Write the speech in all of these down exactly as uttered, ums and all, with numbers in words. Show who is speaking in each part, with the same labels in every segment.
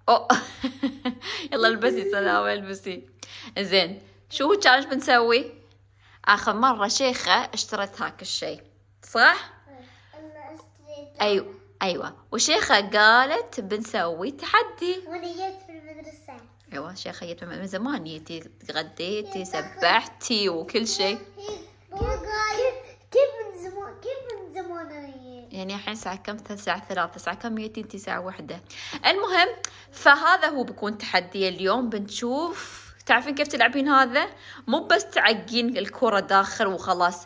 Speaker 1: أوه. يلا البسي سلامة البسي. زين شو هو التشالنج بنسوي؟ آخر مرة شيخة اشترت هاك الشيء صح؟ أيوة أيوة وشيخة قالت بنسوي تحدي.
Speaker 2: وأنا جيت في المدرسة.
Speaker 1: أيوة شيخة جيت من زمان، جيتي تغديتي سبحتي وكل شيء.
Speaker 2: كيف من زمان كيف من زمان
Speaker 1: يعني الحين الساعة كم؟ الساعة ثلاثة، الساعة كم جيتي انتي؟ الساعة واحدة. المهم فهذا هو بيكون تحدي اليوم. بنشوف تعرفين كيف تلعبين هذا؟ مو بس تعقين الكرة داخل وخلاص.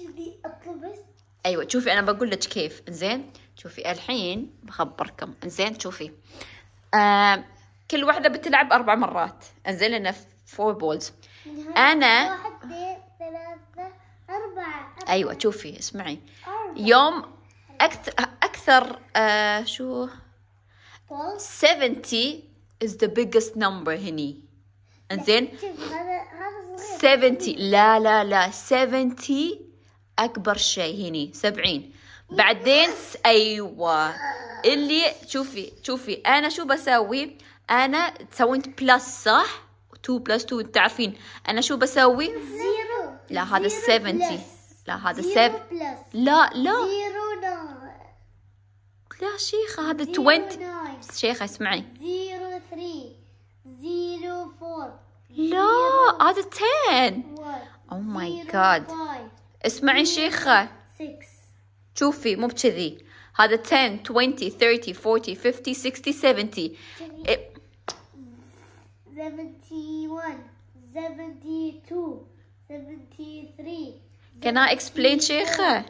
Speaker 1: ايوه شوفي انا بقول لك كيف. زين شوفي الحين بخبركم. زين شوفي آه كل واحدة بتلعب أربع مرات. انزين لنا فور بولز. أنا
Speaker 2: واحد اثنين ثلاثة أربعة.
Speaker 1: أيوة شوفي اسمعي. يوم أكثر أكثر آه شو seventy is the biggest number هني. انزين
Speaker 2: هذا هذا صغير.
Speaker 1: seventy لا لا لا seventy أكبر شيء هني سبعين. بعدين أيوة اللي شوفي شوفي أنا شو بسوي؟ أنا سويت بلس صح؟ two plus two تعرفين أنا شو بسوي؟
Speaker 2: زيرو.
Speaker 1: لا هذا seventy. لا هذا
Speaker 2: زيرو
Speaker 1: seven.
Speaker 2: بلس.
Speaker 1: لا لا
Speaker 2: زيرو ناين.
Speaker 1: لا شيخة هذا
Speaker 2: زيرو
Speaker 1: twenty.
Speaker 2: ناين.
Speaker 1: شيخة اسمعي.
Speaker 2: زيرو ثري. زيرو فور.
Speaker 1: لا هذا ten. Oh my god. اسمعي شيخة
Speaker 2: six.
Speaker 1: شوفي مو بكذي. هذا ten twenty thirty forty fifty sixty seventy. إيه.
Speaker 2: seventy-one. seventy-two. seventy-three.
Speaker 1: Can I explain شيخة؟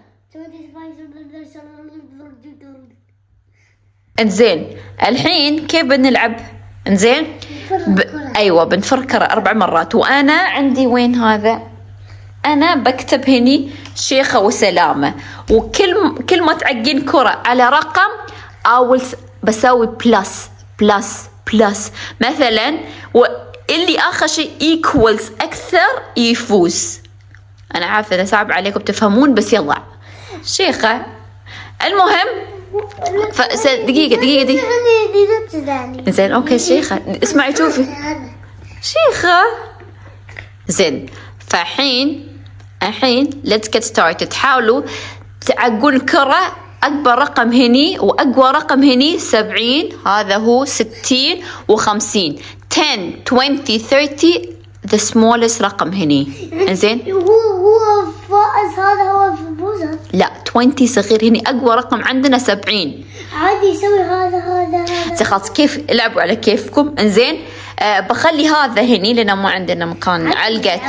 Speaker 1: انزين الحين كيف بنلعب؟ انزين ب... ايوه بنفر كرة اربع مرات. وانا عندي وين هذا؟ انا بكتب هني شيخة وسلامة. وكل كل ما تعقين كرة على رقم اول بسوي بلس بلس بلس مثلا. واللي اخر شيء ايكوالز اكثر يفوز. انا عارفه اذا صعب عليكم تفهمون بس يلا شيخه. المهم ف... دقيقه دقيقه دقيقه زين اوكي شيخه اسمعي شوفي شيخه. زين فالحين الحين let's get started. تحاولوا تعقون الكره. اكبر رقم هني واقوى رقم هني سبعين. هذا هو ستين وخمسين. ten twenty thirty the smallest رقم هني. انزين
Speaker 2: هو هو فائز. هذا هو فوز.
Speaker 1: لا twenty صغير هني. اقوى رقم عندنا سبعين.
Speaker 2: عادي يسوي هذا هذا هذا.
Speaker 1: خلاص كيف العبوا على كيفكم. انزين آه بخلي هذا هني لان ما عندنا مكان علقة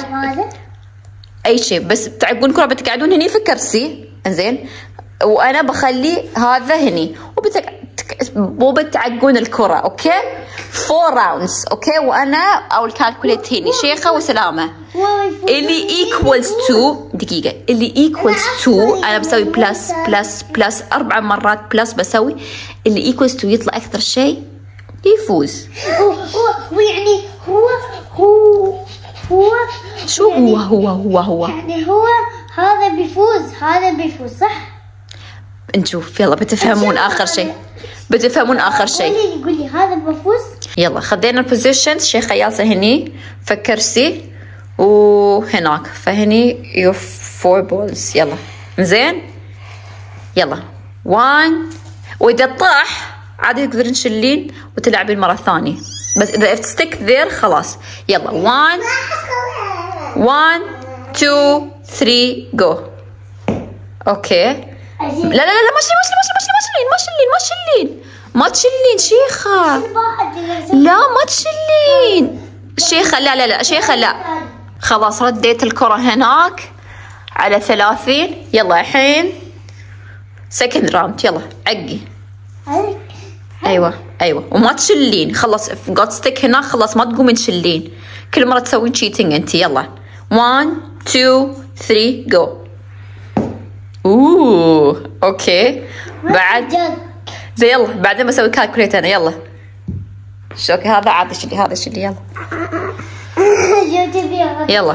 Speaker 1: اي شيء. بس تعقون كرة بتقعدون هني في كرسي. انزين وانا بخلي هذا هني وبتق... مو بتعقون الكرة. اوكي four rounds. اوكي وانا اول كالكوليت هني شيخة وسلامة. اللي equals to دقيقة اللي equals to انا بسوي بلس بلس بلس اربع مرات بلس بسوي. اللي equals to يطلع اكثر شيء يفوز.
Speaker 2: هو هو يعني هو هو هو
Speaker 1: شو هو هو هو هو
Speaker 2: يعني هو هذا بيفوز هذا بيفوز صح؟
Speaker 1: نشوف يلا بتفهمون اخر شيء. بتفهمون اخر شيء.
Speaker 2: قولي قولي هذا بفوز.
Speaker 1: يلا خذينا البوزيشن. شيخة جالسة هني في كرسي وهناك فهني يور فور بولز. يلا زين يلا one. واذا طاح عادي تقدرين تشلين وتلعبين مرة ثانية. بس اذا تستك ذير خلاص. يلا one one two three go. اوكي لا لا لا لا ما تشلين ما تشلين ما تشلين ما تشلين ما تشلين شيخة. لا ما تشلين شيخة. لا لا لا شيخة لا. خلاص رديت الكرة هناك على ثلاثين. يلا الحين سكند راوند. يلا عقي. ايوه ايوه وما تشلين. خلاص جوت ستيك هناك. خلاص ما تقومين تشلين. كل مرة تسوين تشيتنج انت. يلا one two three go. اوه اوكي بعد زي يلا بعدين بسوي كالكوليت انا. يلا شو اوكي هذا عاد شلي هذا شلي. يلا يلا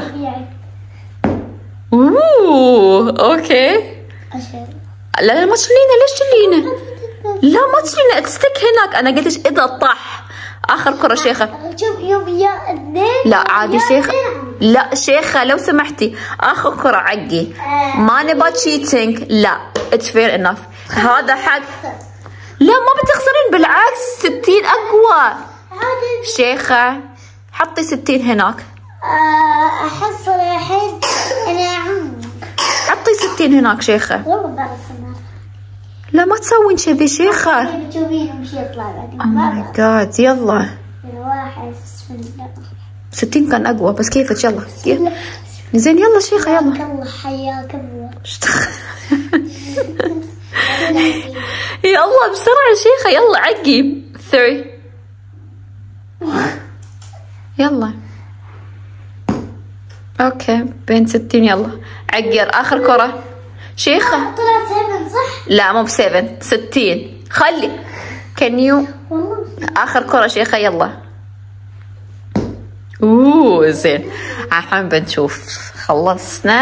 Speaker 1: اوه اوكي. لا لا ما تشلينه. ليش تشلينه؟ لا ما تشلينه. تستك هناك. انا قلت اذا طاح آخر كرة شيخة.
Speaker 2: شوف يوم يا اثنين.
Speaker 1: لا عادي شيخة. لا شيخة لو سمحتي آخر كرة عقي. ما نبغى تشيتينج. لا اتس فير انف. هذا حق. لا ما بتخسرين بالعكس ستين أقوى. شيخة حطي ستين هناك.
Speaker 2: أحصل الحين أنا عم.
Speaker 1: حطي ستين هناك شيخة.
Speaker 2: والله بعرف.
Speaker 1: لا ما تسوين كذي شيخة.
Speaker 2: بتشوفين مش يطلع بعدين.
Speaker 1: اوه ماي جاد يلا.
Speaker 2: واحد بسم الله.
Speaker 1: ستين كان أقوى بس كيفك يلا. زين يلا شيخة يلا.
Speaker 2: حياك الله حياك الله.
Speaker 1: يلا بسرعة شيخة يلا عقي. ثري. يلا. اوكي بين ستين يلا. عقر آخر كرة. شيخة.
Speaker 2: طلع سبعة صح؟
Speaker 1: لا مو بسبعة ستين. خلي. كنيو.
Speaker 2: والله.
Speaker 1: آخر كرة شيخة يلا. اوه زين. الحين بنشوف خلصنا.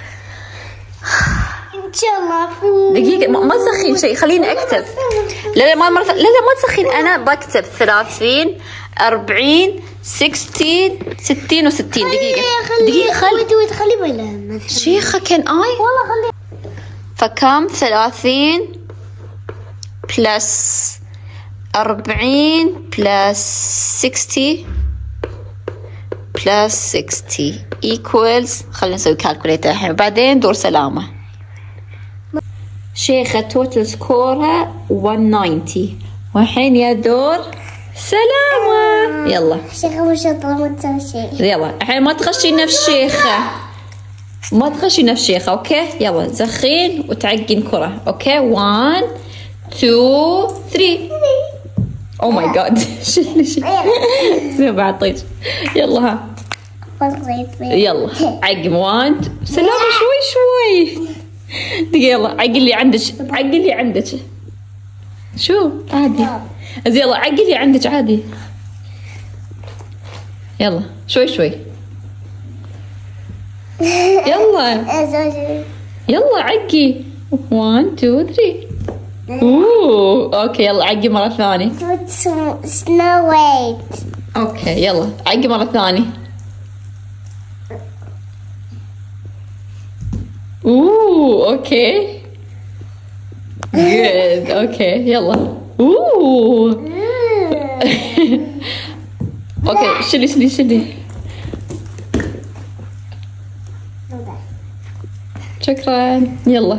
Speaker 2: ان شاء الله في
Speaker 1: دقيقة ما تسخين شيء خليني اكتب. لا لا ما مرة لا لا ما تسخين انا بكتب ثلاثين أربعين ستين ستين وستين. دقيقة دقيقة خلي
Speaker 2: تخلي ولا
Speaker 1: شيخة كان اي
Speaker 2: والله خلي.
Speaker 1: فكم ثلاثين بلس أربعين بلس ستين بلس ستين equals. خلينا نسوي كالكوليتر الحين وبعدين دور سلامة. شيخة توتال سكورها مية وتسعين والحين يا دور سلامة. يلا
Speaker 2: شيخة ما شاء الله ما تسوي شيء.
Speaker 1: يلا الحين ما تخشي نفس شيخة. ما تخشي نفس شيخة اوكي. يلا زخين وتعقين كرة اوكي. واحد اثنين ثلاثة. او ماي جاد شيلي شيلي زين بعطيك. يلا ها يلا عقم. واحد سلامة شوي شوي. دقيقة يلا عقل لي عندك عقل لي عندك. شو عادي. زين يلا عقل لي عندك عادي. يلا شوي شوي. يلا يلا عقي. واحد اثنين ثلاثة. اوه اوكي يلا عقي مرة ثانية.
Speaker 2: سنو وايت.
Speaker 1: اوكي يلا عقي مرة ثانية. اوه اوكي جود اوكي يلا. اوه اوكي شيلي شيلي شيلي. شكرا يلا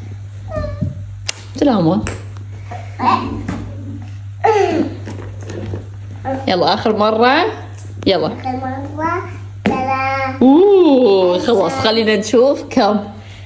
Speaker 1: سلامة. يلا آخر مرة يلا.
Speaker 2: مرة ثلاثة.
Speaker 1: اوه خلاص خلينا نشوف كم.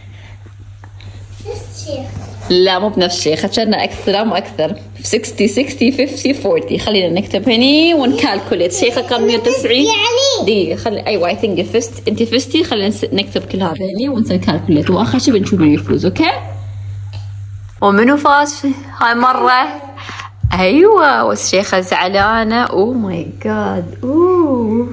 Speaker 1: لا مو بنفس الشيء خشنا أكثر لا مو أكثر. ستين ستين خمسين أربعين. خلينا نكتب هني ونكالكوليت. شيخة كم مية وتسعين. دقيقة خلي أيوة I think فزت أنت فزتي. خلينا نكتب كل هذا هني ونسوي كالكوليت وآخر شيء بنشوف من يفوز أوكي. ومنو فاز هاي مرة؟ أيوة والشيخة زعلانة. أوه ماي جاد. أوه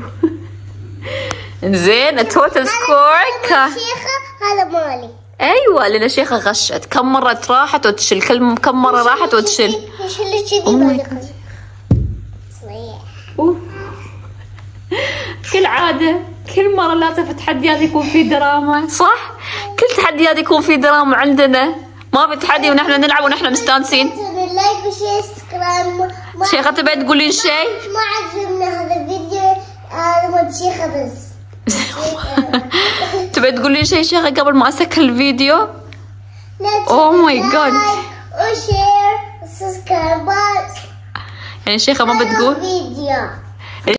Speaker 1: زين التوتال سكور كا.
Speaker 2: شيخة هذا مالي.
Speaker 1: ايوه لان الشيخة غشت. كم مرة راحت وتشل كل كم مرة راحت وتشل. اوه كالعادة كل مرة لازم في تحديات يكون في دراما صح؟ كل تحديات يكون في دراما عندنا. ما في تحدي ونحن نلعب ونحن مستانسين.
Speaker 2: لايك وشير سبسكرايب.
Speaker 1: شيخة تبي تقولين شيء؟
Speaker 2: ما عجبنا هذا الفيديو. هذا شيخة بس.
Speaker 1: تبي تقولين شيء شيخة قبل ما اسكر الفيديو؟
Speaker 2: اوه
Speaker 1: ماي جاد.
Speaker 2: وشير وسبسكرايب.
Speaker 1: يعني شيخة ما بتقول؟
Speaker 2: فيديو